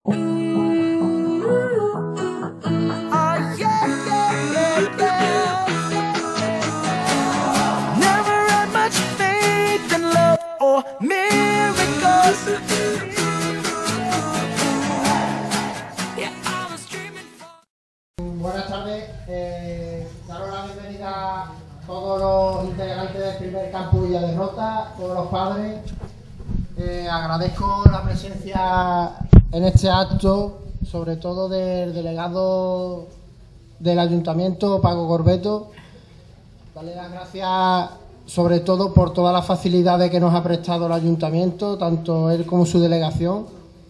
Buenas tardes, daros la bienvenida a todos los integrantes del primer campus Villa de Rota, todos los padres. Agradezco la presencia en este acto, sobre todo del delegado del Ayuntamiento, Paco Corbeto. Darle las gracias sobre todo por todas las facilidades que nos ha prestado el Ayuntamiento, tanto él como su delegación.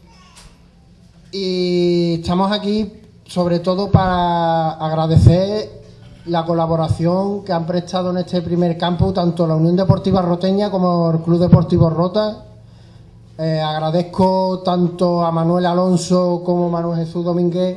Y estamos aquí sobre todo para agradecer la colaboración que han prestado en este primer campus tanto la Unión Deportiva Roteña como el Club Deportivo Rota. Agradezco tanto a Manuel Alonso como a Manuel Jesús Domínguez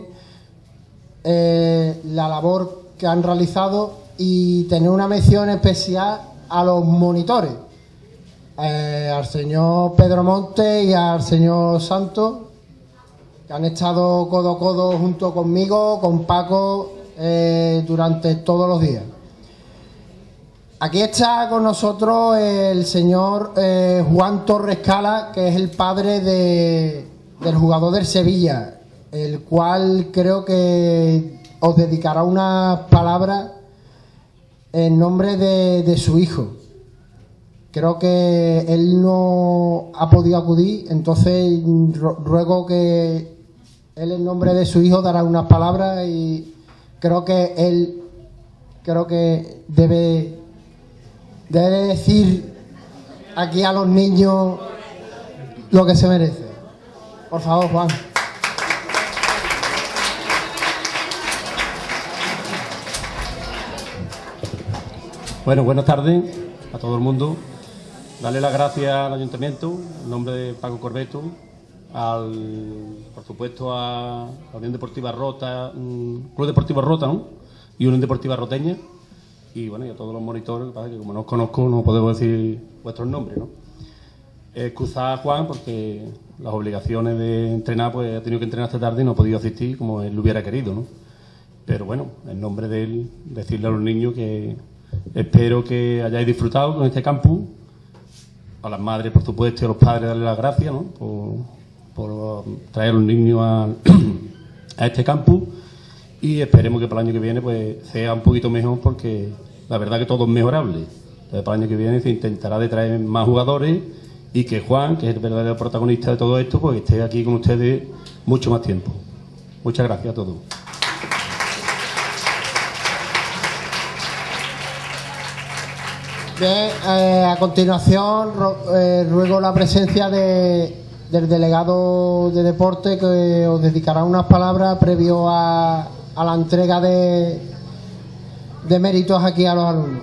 la labor que han realizado y tener una mención especial a los monitores, al señor Pedro Monte y al señor Santos, que han estado codo a codo junto conmigo, con Paco, durante todos los días. Aquí está con nosotros el señor Juan Torres Cala, que es el padre del jugador del Sevilla, el cual creo que os dedicará unas palabras en nombre de su hijo. Creo que él no ha podido acudir, entonces ruego que él en nombre de su hijo dará unas palabras y creo que él debe decir aquí a los niños lo que se merece. Por favor, Juan. Bueno, buenas tardes a todo el mundo. Darle las gracias al Ayuntamiento, en nombre de Paco Corbeto, por supuesto a la Unión Deportiva Rota, Club Deportivo Rota, ¿no? Y Unión Deportiva Roteña, y bueno, y a todos los monitores, que como no os conozco no podemos decir vuestros nombres, ¿no? Excusad a Juan porque las obligaciones de entrenar, pues ha tenido que entrenar esta tarde y no ha podido asistir como él lo hubiera querido, ¿no? Pero bueno, en nombre de él, decirle a los niños que espero que hayáis disfrutado con este campus. A las madres, por supuesto, y a los padres darle las gracias, ¿no? por traer a los niños a este campus, y esperemos que para el año que viene pues sea un poquito mejor, porque la verdad que todo es mejorable. Entonces, para el año que viene se intentará de traer más jugadores y que Juan, que es el verdadero protagonista de todo esto, pues esté aquí con ustedes mucho más tiempo. Muchas gracias a todos. Bien, a continuación ruego la presencia del delegado de deporte, que os dedicará unas palabras previo a la entrega de méritos aquí a los alumnos.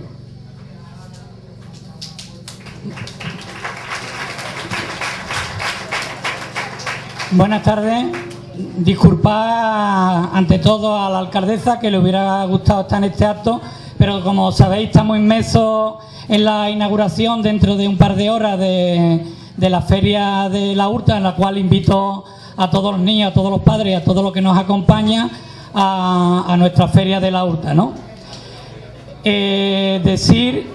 Buenas tardes. Disculpad ante todo a la alcaldesa, que le hubiera gustado estar en este acto, pero como sabéis estamos inmersos en la inauguración dentro de un par de horas de la Feria de la Huerta, en la cual invito a todos los niños, a todos los padres, a todos los que nos acompañan a nuestra Feria de la Huerta, ¿no? Decir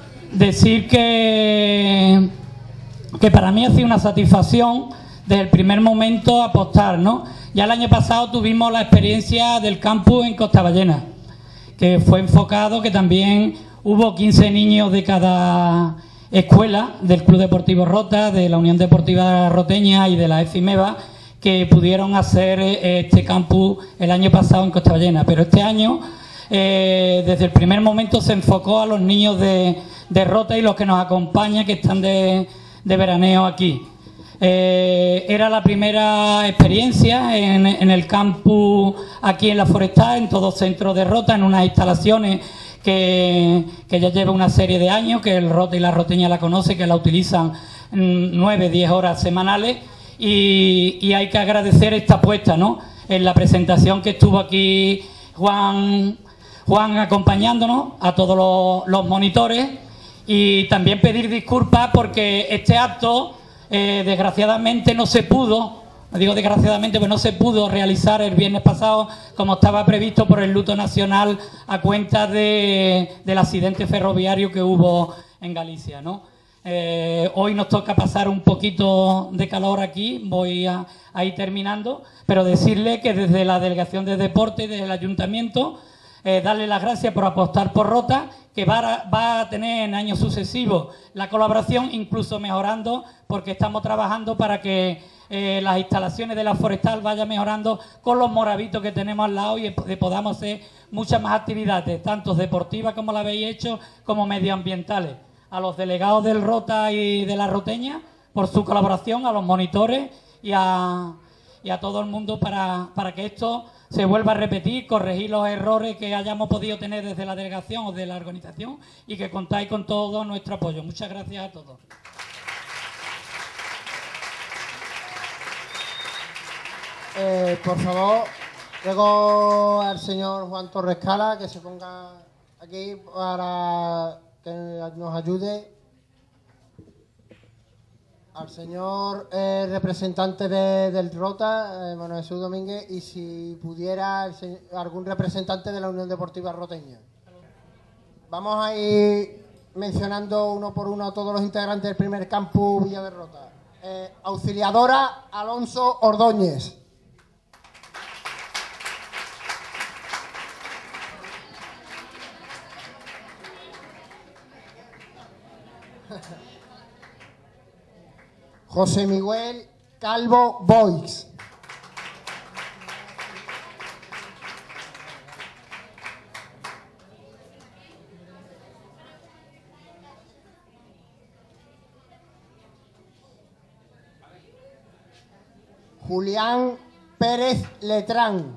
que para mí ha sido una satisfacción desde el primer momento apostar, ¿no? Ya el año pasado tuvimos la experiencia del campus en Costaballena, que fue enfocado, que también hubo 15 niños de cada escuela, del Club Deportivo Rota, de la Unión Deportiva Roteña y de la EFIMEVA, que pudieron hacer este campus el año pasado en Costaballena. Pero este año, desde el primer momento, se enfocó a los niños de Rota y los que nos acompañan, que están de veraneo aquí. Era la primera experiencia en el campus aquí en la Forestal, en todo centro de Rota, en unas instalaciones que ya lleva una serie de años, que el Rota y la Roteña la conoce, que la utilizan 9-10 horas semanales, y hay que agradecer esta apuesta, ¿no? En la presentación que estuvo aquí Juan acompañándonos, a todos los monitores, y también pedir disculpas porque este acto desgraciadamente no se pudo Digo desgraciadamente, pues no se pudo realizar el viernes pasado como estaba previsto por el luto nacional a cuenta del accidente ferroviario que hubo en Galicia, ¿no? Hoy nos toca pasar un poquito de calor aquí, voy a ir terminando, pero decirle que desde la Delegación de Deporte y desde el Ayuntamiento, darle las gracias por apostar por Rota, que va a tener en años sucesivos la colaboración, incluso mejorando, porque estamos trabajando para que las instalaciones de la forestal vayan mejorando con los moravitos que tenemos al lado y podamos hacer muchas más actividades, tanto deportivas como la habéis hecho, como medioambientales. A los delegados del Rota y de la Roteña por su colaboración, a los monitores y a todo el mundo para que esto se vuelva a repetir, corregir los errores que hayamos podido tener desde la delegación o de la organización y que contáis con todo nuestro apoyo. Muchas gracias a todos. Por favor, luego al señor Juan Torres Cala que se ponga aquí para que nos ayude, al señor representante del Rota, Manuel Jesús Domínguez, y si pudiera algún representante de la Unión Deportiva Roteña. Vamos a ir mencionando uno por uno a todos los integrantes del primer campus Villa de Rota. Auxiliadora Alonso Ordóñez. José Miguel Calvo Boix. Julián Pérez Letrán.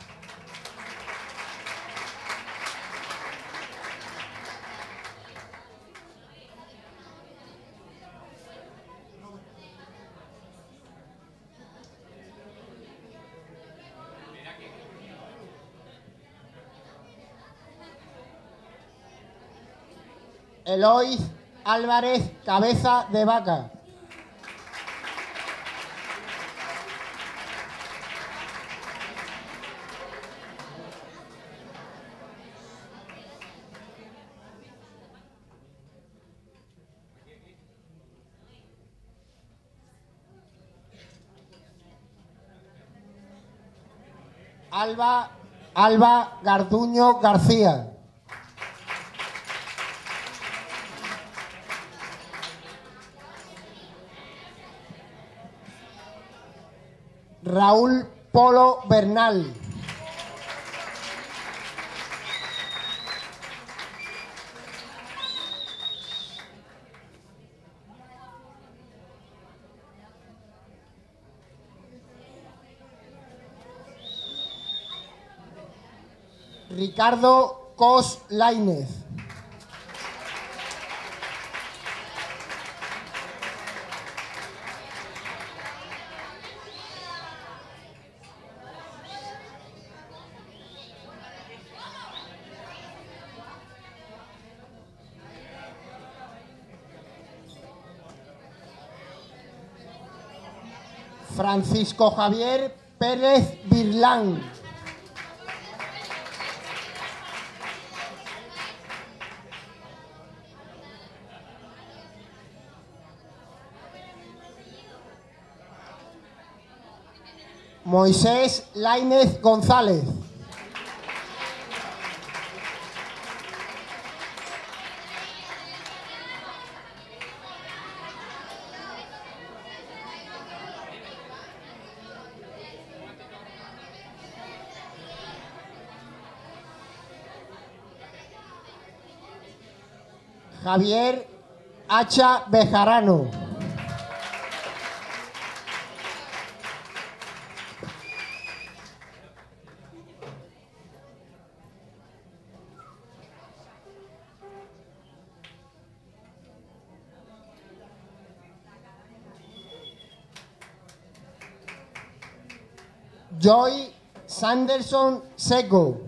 Eloy Álvarez Cabeza de Vaca. Alba Garduño García. Raúl Polo Bernal. Ricardo Cos Lainez. Francisco Javier Pérez Virlán. Moisés Lainez González. Javier Hacha Bejarano. Joy Sanderson Seco.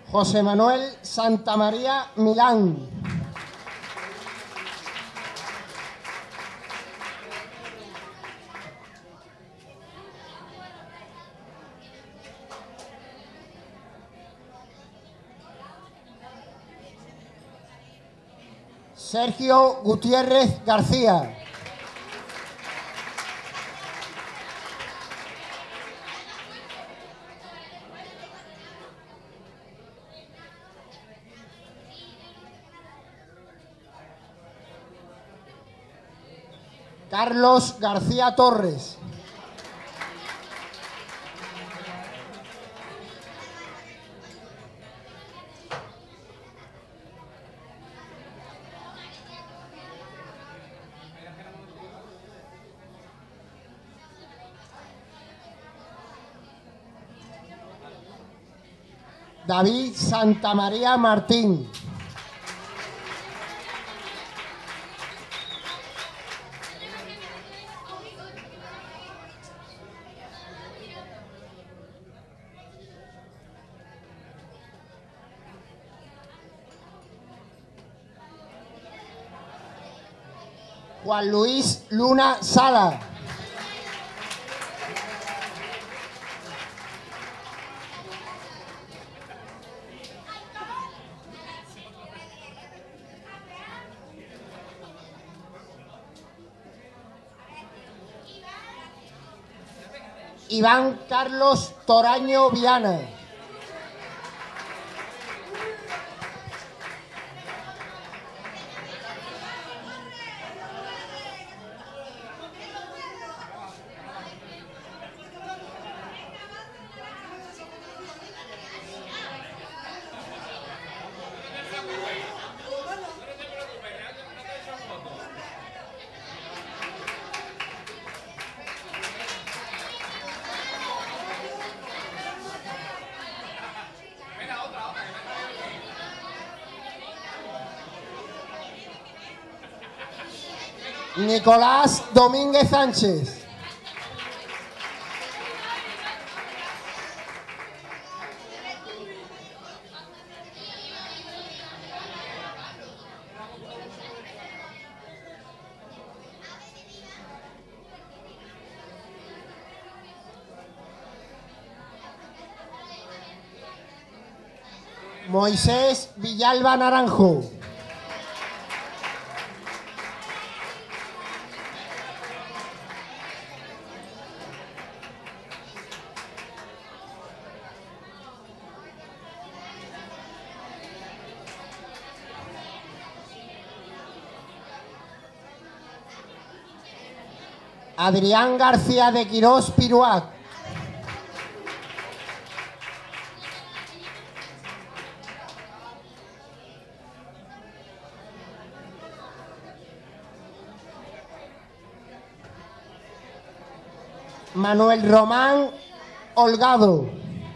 José Manuel Santamaría Milán. Sergio Gutiérrez García. Carlos García Torres. David Santamaría Martín. Juan Luis Luna Sala. Iván Carlos Toraño Viana. Nicolás Domínguez Sánchez. Moisés Villalba Naranjo. Adrián García de Quirós Piruat. Manuel Román Holgado.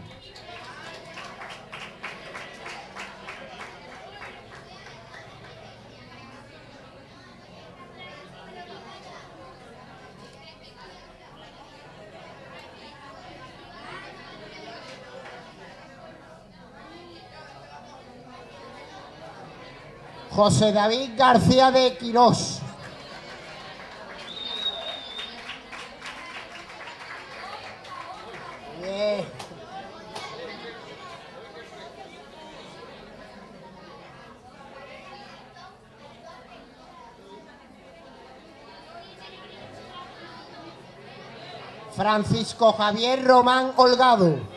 José David García de Quirós. Bien. Francisco Javier Román Holgado.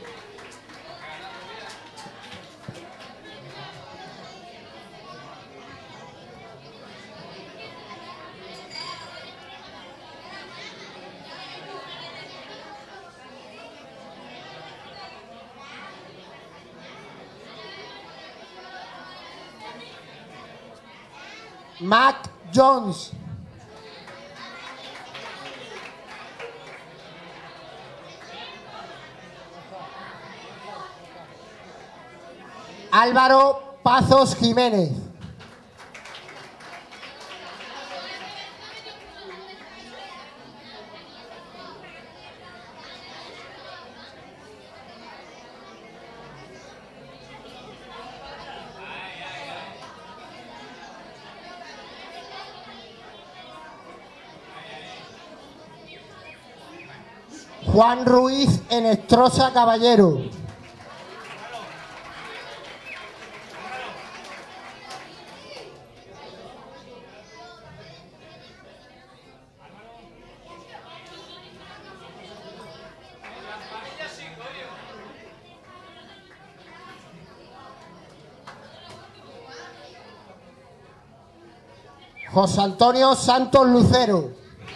Mac Jones. Álvaro Pazos Jiménez. Juan Ruiz Enestrosa Caballero. José Antonio Santos Lucero.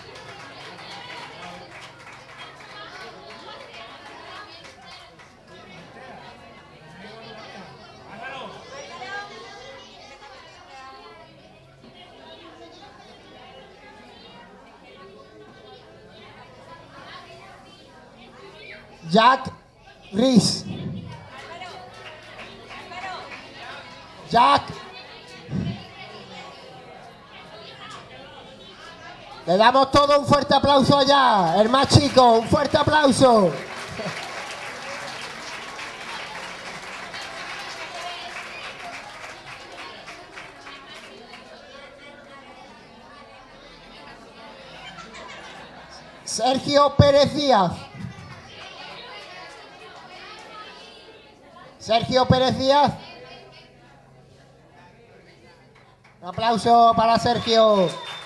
Jack Riz. Jack. Le damos todo un fuerte aplauso allá, el más chico, un fuerte aplauso. Sergio Pérez Díaz. Sergio Pérez Díaz. Un aplauso para Sergio.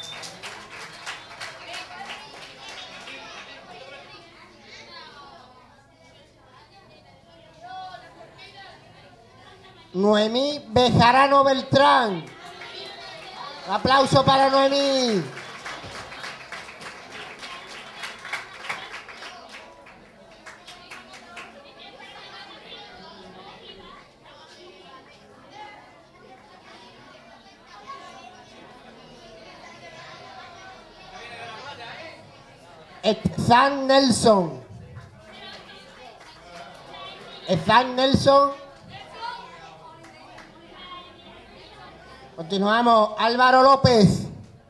Noemí Bejarano Beltrán. Un aplauso para Noemí. Ethan Nelson. Ethan Nelson. Continuamos. Álvaro López.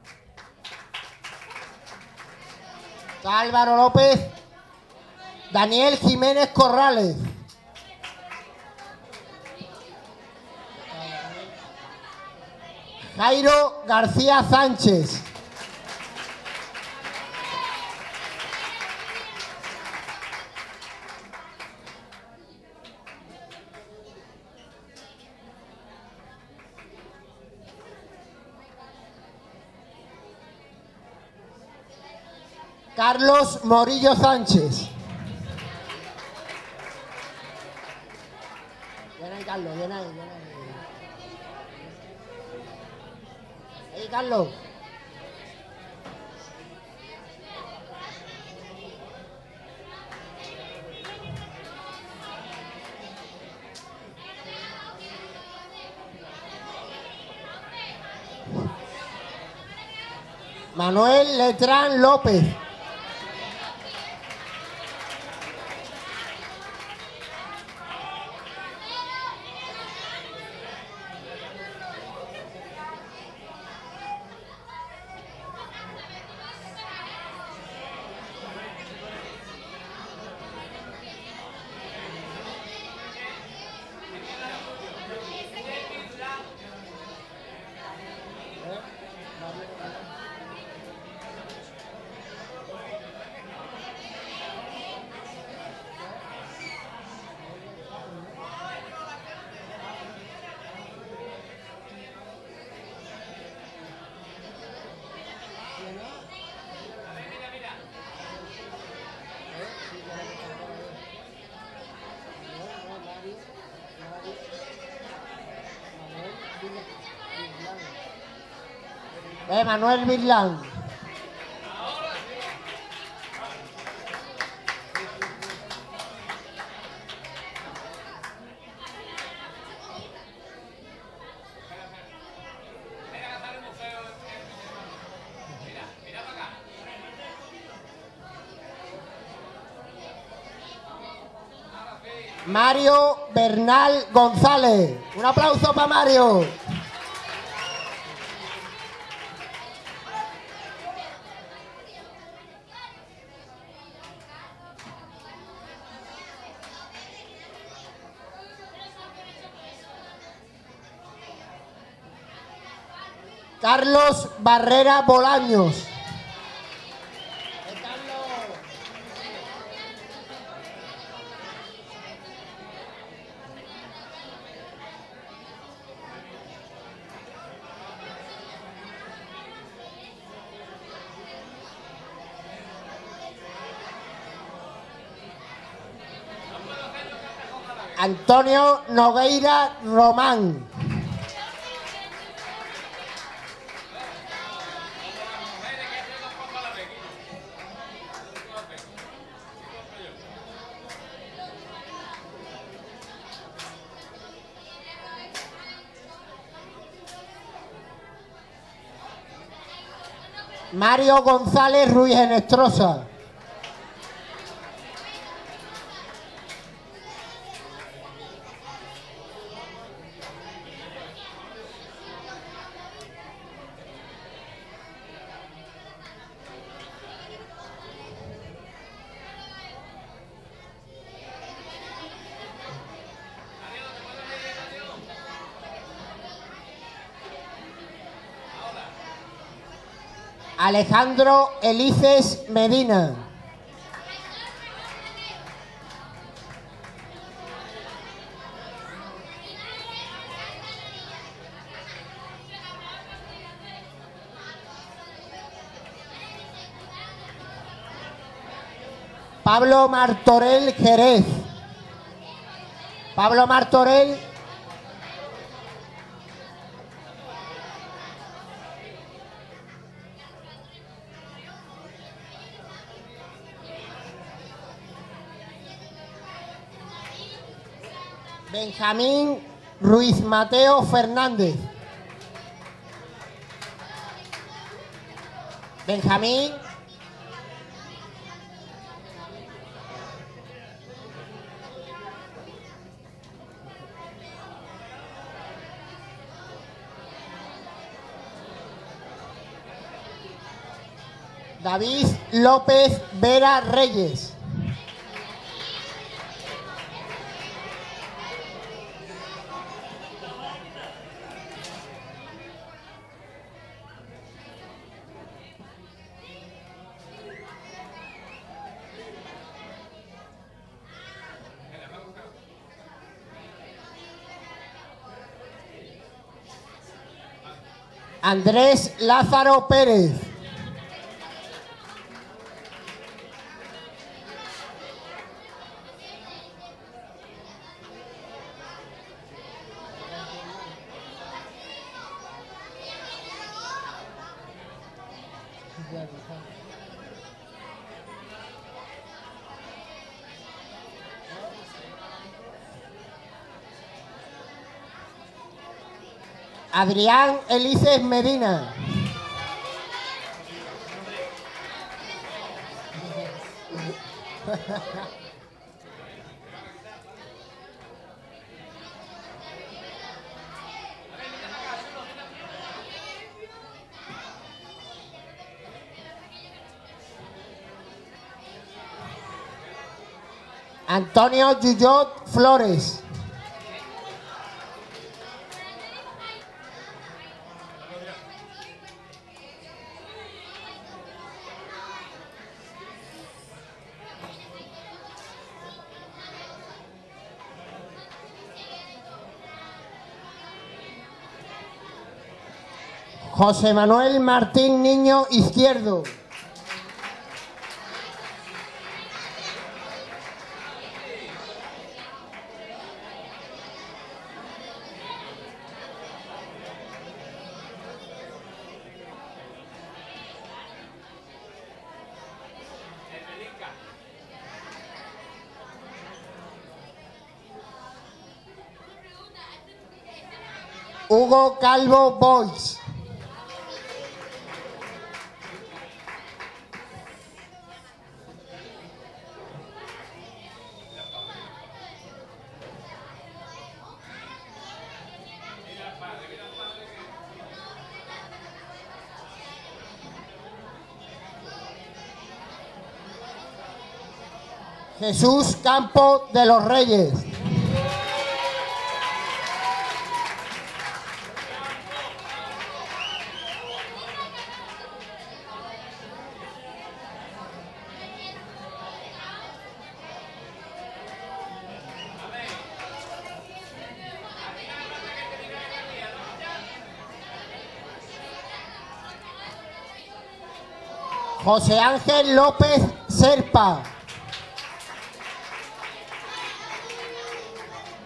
Está Álvaro López. Daniel Jiménez Corrales. Jairo García Sánchez. Carlos Morillo Sánchez. Viene ahí, Carlos, viene ahí, viene ahí. Ahí, Carlos. Manuel Letrán López. Manuel Virlán. Mario Bernal González. Un aplauso para Mario. Carlos Barrera Bolaños. Antonio Nogueira Román. Mario González Ruiz Enestrosa. Alejandro Elices Medina. Pablo Martorell Jerez. Pablo Martorell. Benjamín Ruiz Mateo Fernández. Benjamín. David López Vera Reyes. Andrés Lázaro Pérez. Adrián Elices Medina. Antonio Yuyot Flores. José Manuel Martín Niño Izquierdo. Hugo Calvo Boix. Jesús Campo de los Reyes. José Ángel López Serpa.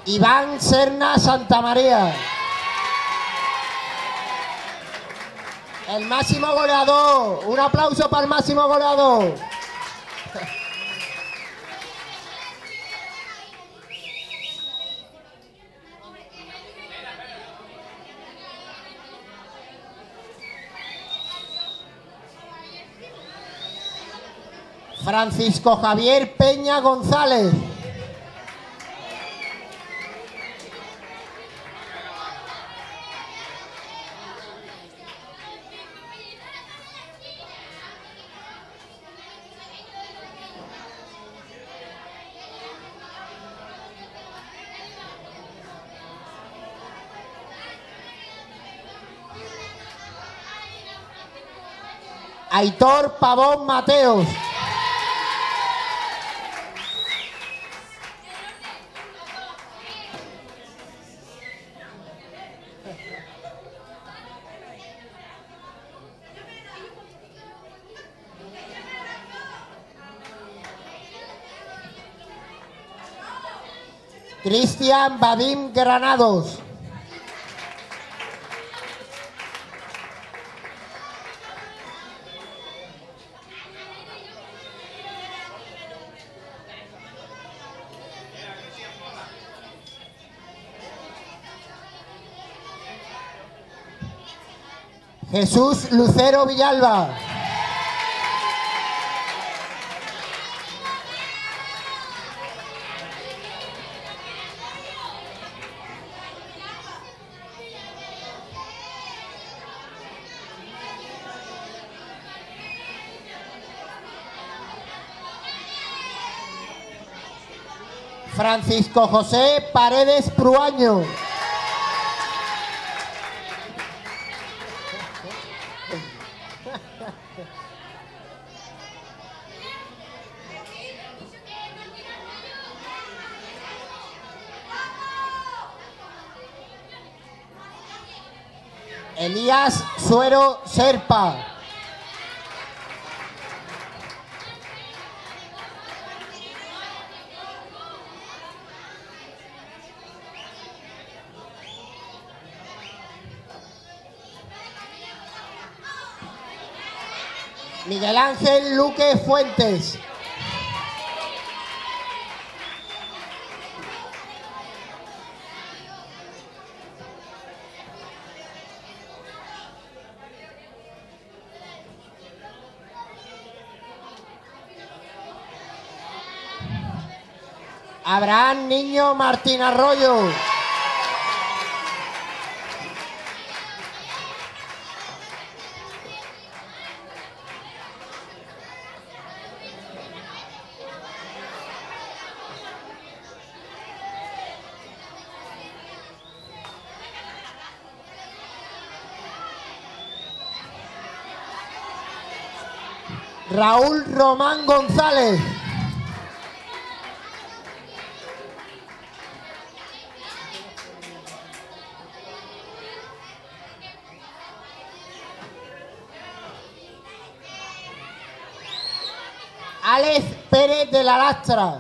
Iván Serna Santamaría. El máximo goleador. Un aplauso para el máximo goleador. Francisco Javier Peña González. Aitor Pavón Mateos. Cristian Vadim Granados. Jesús Lucero Villalba. Francisco José Paredes Pruaño. Elías Suero Serpa. Miguel Ángel Luque Fuentes. Abraham Niño Martín Arroyo. Raúl Román González. Alex Pérez de la Lastra.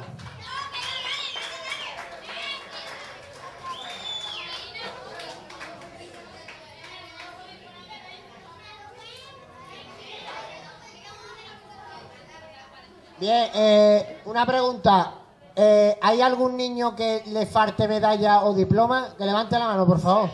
Bien, una pregunta. ¿Hay algún niño que le falte medalla o diploma? Que levante la mano, por favor.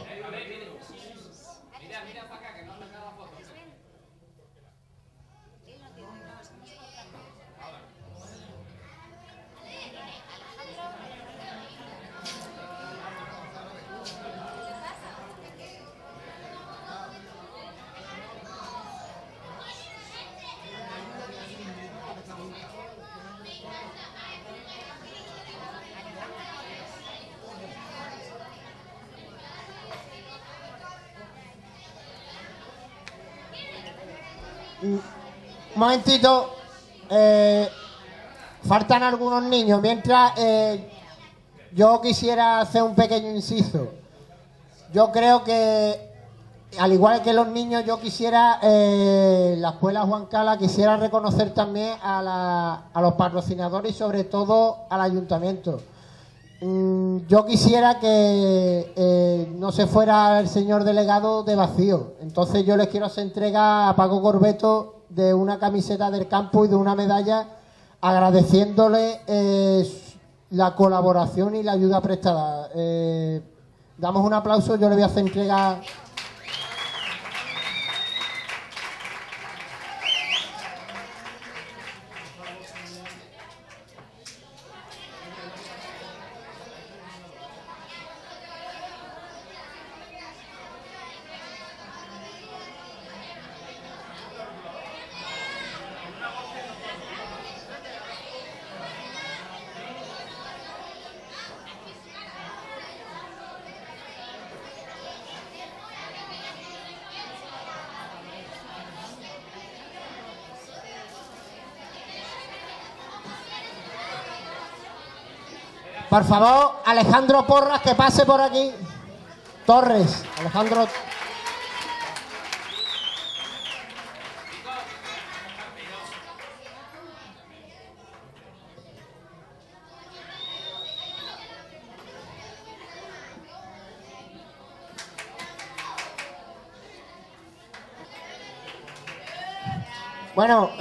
Un momentito, faltan algunos niños. Mientras yo quisiera hacer un pequeño inciso. Yo creo que, al igual que los niños, yo quisiera, la Escuela Juan Cala, quisiera reconocer también a los patrocinadores y sobre todo al ayuntamiento. yo quisiera que no se fuera el señor delegado de vacío. Entonces yo les quiero hacer entrega a Paco Corbeto de una camiseta del campo y de una medalla, agradeciéndole la colaboración y la ayuda prestada. Damos un aplauso, yo le voy a hacer entrega. Por favor, Alejandro Porras, que pase por aquí. Torres, Alejandro. Bueno,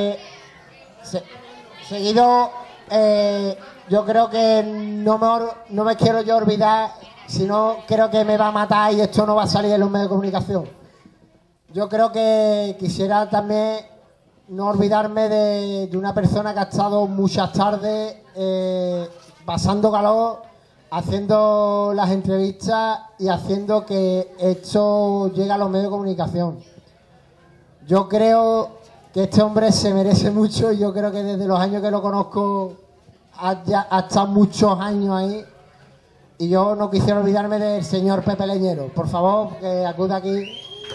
seguido, yo creo que no me quiero yo olvidar, si no creo que me va a matar y esto no va a salir en los medios de comunicación. Yo creo que quisiera también no olvidarme de una persona que ha estado muchas tardes pasando calor, haciendo las entrevistas y haciendo que esto llegue a los medios de comunicación. Yo creo que este hombre se merece mucho y yo creo que desde los años que lo conozco ha estado muchos años ahí, y yo no quisiera olvidarme del señor Pepe Leñero. Por favor, que acuda aquí.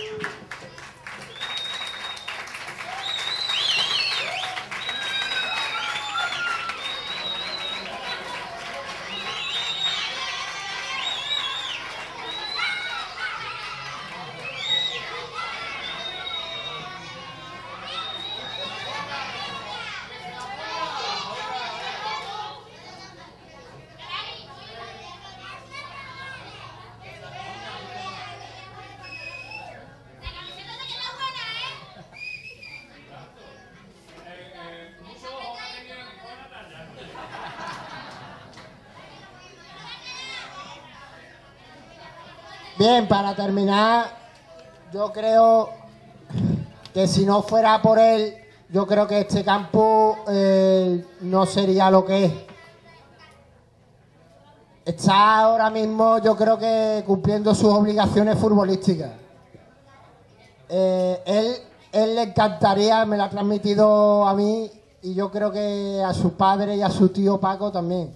Bien, para terminar, yo creo que si no fuera por él, yo creo que este campo no sería lo que es. Está ahora mismo, yo creo que cumpliendo sus obligaciones futbolísticas. Él le encantaría, me lo ha transmitido a mí, y yo creo que a su padre y a su tío Paco también.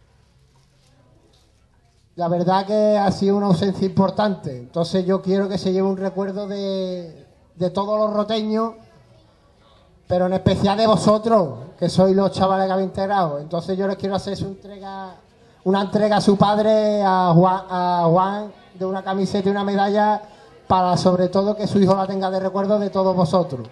La verdad que ha sido una ausencia importante. Entonces yo quiero que se lleve un recuerdo de todos los roteños, pero en especial de vosotros, que sois los chavales que habéis integrado. Entonces yo les quiero hacer una entrega a su padre, a Juan, de una camiseta y una medalla, para sobre todo que su hijo la tenga de recuerdo de todos vosotros.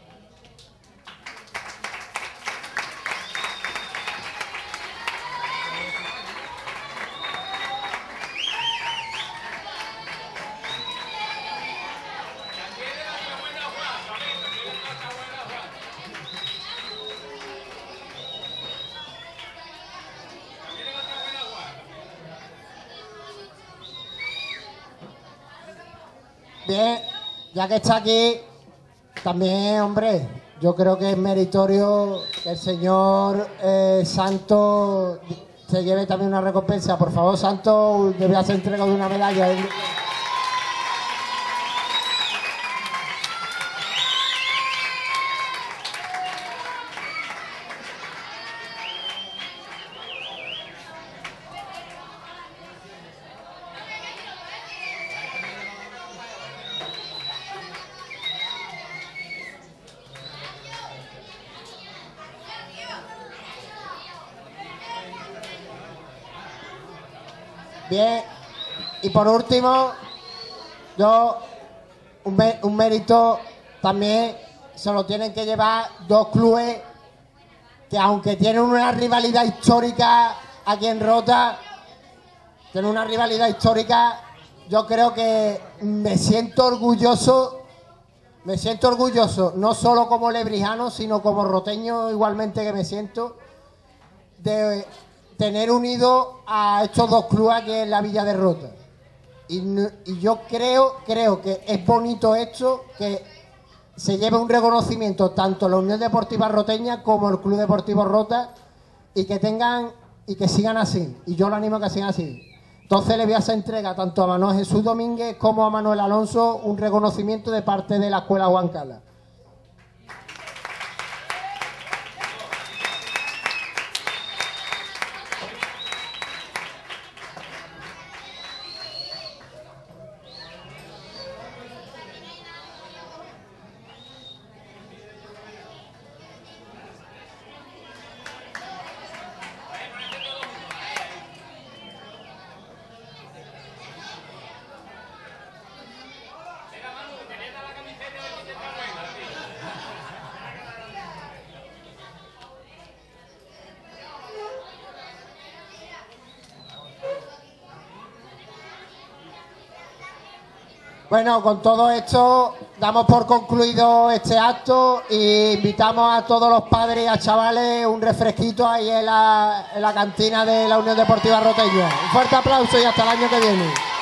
Bien, ya que está aquí, también, hombre, yo creo que es meritorio que el señor Santos se lleve también una recompensa. Por favor, Santos, debe hacer entrega de una medalla. Bien, y por último, yo un mérito también se lo tienen que llevar dos clubes que, aunque tienen una rivalidad histórica aquí en Rota, tiene una rivalidad histórica. Yo creo que me siento orgulloso, no solo como lebrijano, sino como roteño igualmente que me siento, de tener unido a estos dos clubes aquí en la Villa de Rota. Y yo creo que es bonito esto, que se lleve un reconocimiento tanto la Unión Deportiva Roteña como el Club Deportivo Rota, y que tengan y que sigan así. Y yo lo animo a que sigan así. Entonces le voy a hacer entrega tanto a Manuel Jesús Domínguez como a Manuel Alonso un reconocimiento de parte de la Escuela Juan Cala. Bueno, con todo esto damos por concluido este acto e invitamos a todos los padres y a chavales un refresquito ahí en la cantina de la Unión Deportiva Roteña. Un fuerte aplauso y hasta el año que viene.